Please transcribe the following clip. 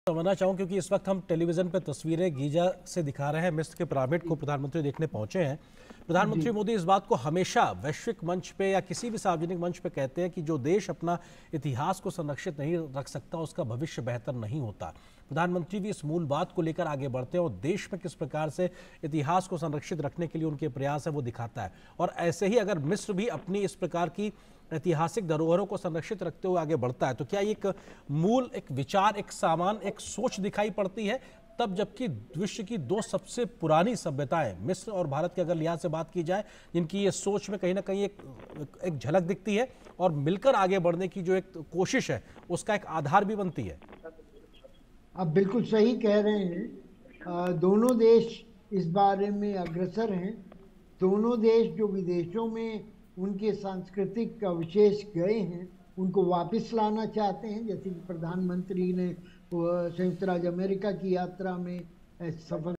समझना चाहूँ क्योंकि इस वक्त हम टेलीविजन पर तस्वीरें गीजा से दिखा रहे हैं। मिस्र के पिरामिड को प्रधानमंत्री देखने पहुंचे हैं। प्रधानमंत्री मोदी इस बात को हमेशा वैश्विक मंच पे या किसी भी सार्वजनिक मंच पे कहते हैं कि जो देश अपना इतिहास को संरक्षित नहीं रख सकता उसका भविष्य बेहतर नहीं होता। प्रधानमंत्री भी इस मूल बात को लेकर आगे बढ़ते हैं और देश में किस प्रकार से इतिहास को संरक्षित रखने के लिए उनके प्रयास है वो दिखाता है। और ऐसे ही अगर मिस्र भी अपनी इस प्रकार की ऐतिहासिक धरोहरों को संरक्षित रखते हुए आगे बढ़ता है तो क्या एक मूल एक विचार एक सामान एक सोच दिखाई पड़ती है तब, जबकि विश्व की दो सबसे पुरानी सभ्यताएं मिस्र और भारत के अगर लिहाज से बात की जाए जिनकी ये सोच में कहीं ना कहीं एक झलक दिखती है और मिलकर आगे बढ़ने की जो एक कोशिश है उसका एक आधार भी बनती है। आप बिल्कुल सही कह रहे हैं। दोनों देश इस बारे में अग्रसर हैं। दोनों देश जो विदेशों में उनके सांस्कृतिक अवशेष गए हैं उनको वापस लाना चाहते हैं, जैसे कि प्रधानमंत्री ने संयुक्त राज्य अमेरिका की यात्रा में सफल